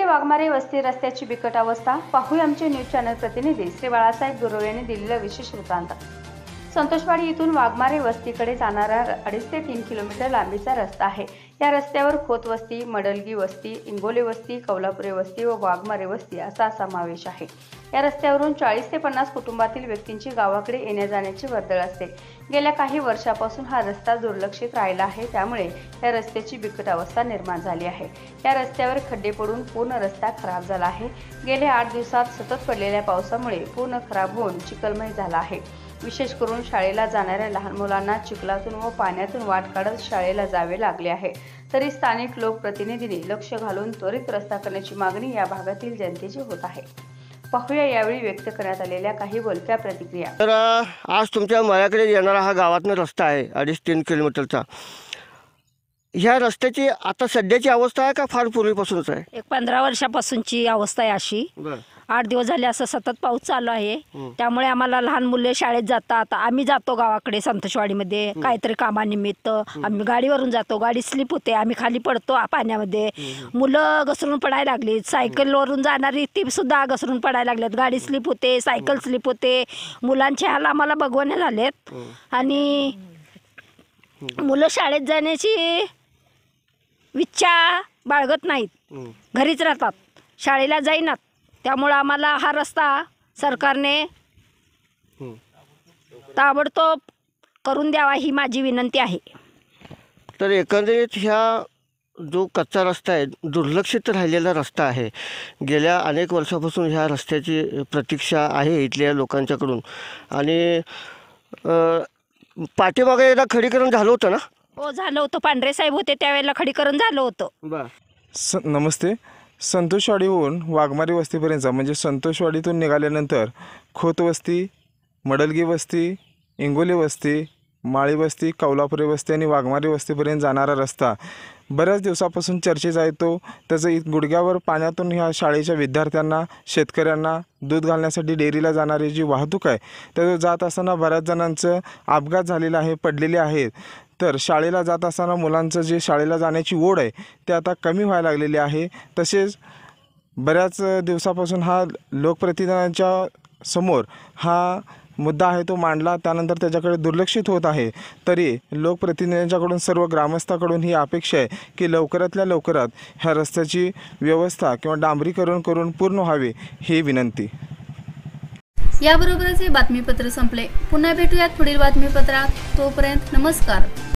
वाघमारे वस्ती रस्त्याची बिकट अवस्था पाहूया आमचे न्यूज चॅनल प्रतिनिधी श्री बाळासाहेब गुरव यांनी दिलेला विशेष वृत्तांत। संतोषवाडी इथून वाघमारे वस्तीकडे जाणारा 2.5 ते 3 किलोमीटर लांबीचा रस्ता आहे। या रस्त्यावर खोत वस्ती, मडलगी वस्ती, इंगोले वस्ती, कौलापुरे वस्ती व वाघमारे वस्ती असा समावेश आहे। या रस्त्यावरून 40 ते 50 कुटुंबातील व्यक्तींची गावाकडे येण्या जाण्याची वर्दळ असते। गेल्या काही वर्षापासून हा रस्ता दुर्लक्षित राहिला आहे, त्यामुळे या रस्त्याची बिकट अवस्था निर्माण झाली आहे। या रस्त्यावर खड्डे पडून पूर्ण रस्ता खराब झाला आहे। गेल्या 8 दिवसात सतत पडलेल्या पावसामुळे पूर्ण खराब होऊन चिखलमय झाला आहे। विशेष करून शाळेला जाणाऱ्या लहान मुलांना चिखलातून व पाण्यातून वाट काढत शाळेला जावे लागले आहे। तरी स्थानिक लोकप्रतिनिधींनी लक्ष घालून त्वरित रस्ता करण्याची मागणी या भागातील जनतेची होत आहे। पाहूया यावेळी व्यक्त करण्यात आलेल्या काही बोलक्या प्रतिक्रिया। तर आज तुमच्या मळ्याकडे येणारा हा गावातून रस्ता आहे 2.5-3 किलोमीटरचा। ह्या रस्त्याची आता सध्याची अवस्था आहे का फार पूर्वीपासूनच आहे? एक 15 वर्षापासूनची अवस्था आहे अशी। 8 दिवस झाले असं सतत पाऊस चालू आहे, त्यामुळे आम्हाला लहान मुले शाळेत जातात, आम्ही जातो गावाकडे संतोषवाडीमध्ये काहीतरी कामानिमित्त, आम्ही गाडीवरून जातो, गाडी स्लिप होते, आम्ही खाली पडतो पाण्यामध्ये, मुलं घसरून पडायला लागली, सायकलवरून जाणारी ती सुद्धा घसरून पडायला लागलेत, गाडी स्लिप होते, सायकल स्लिप होते, मुलांचे हाल आम्हाला बघवणे झालेत आणि मुलं शाळेत जाण्याची इच्छा बाळगत नाहीत, घरीच राहतात, शाळेला जाईनात। त्यामुळे आम्हाला हा रस्ता सरकारने ताबडतोब करून द्यावा ही माझी विनंती आहे। तर एकंदरीत ह्या जो कच्चा रस्ता आहे, दुर्लक्षित राहिलेला रस्ता आहे, गेल्या अनेक वर्षापासून ह्या रस्त्याची प्रतीक्षा आहे इथल्या लोकांच्याकडून आणि पाठीमागे एकदा खडीकरण झालं होतं ना? हो, झालं होतं, पांढरे साहेब होते त्यावेळेला खडीकरण झालं होतं। नमस्ते। संतोषवाडीहून वाघमारी वस्तीपर्यंत म्हणजे संतोषवाडीतून निघाल्यानंतर खोत वस्ती, मडलगी वस्ती, इंगोले वस्ती, माळी वस्ती, कौलापुरे वस्ती आणि वाघमारी वस्तीपर्यंत जाणारा रस्ता बऱ्याच दिवसापासून चर्चेचा येतो। त्याचं गुडघ्यावर पाण्यातून ह्या शाळेच्या विद्यार्थ्यांना, शेतकऱ्यांना, दूध घालण्यासाठी डेअरीला जाणारी जी वाहतूक आहे त्याचं जात असताना बऱ्याच जणांचं अपघात झालेला आहे, पडलेले आहेत। तर शाळेला जात असताना मुलांचं जे शाळेला जाण्याची ओढ आहे ते आता कमी व्हायला लागलेली आहे। तसेच बऱ्याच दिवसापासून हा लोकप्रतिनिधींच्या समोर हा मुद्दा आहे तो मांडला, त्यानंतर त्याच्याकडे दुर्लक्षित होत आहे। तरी लोकप्रतिनिधींच्याकडून, सर्व ग्रामस्थाकडून ही अपेक्षा आहे की लवकरातल्या लवकरात ह्या रस्त्याची व्यवस्था किंवा डांबरीकरण करून पूर्ण व्हावे ही विनंती। याबरोबरच हे बातमीपत्र संपले। पुन्हा भेटूयात पुढील बातमीपत्रात, तोपर्यंत नमस्कार।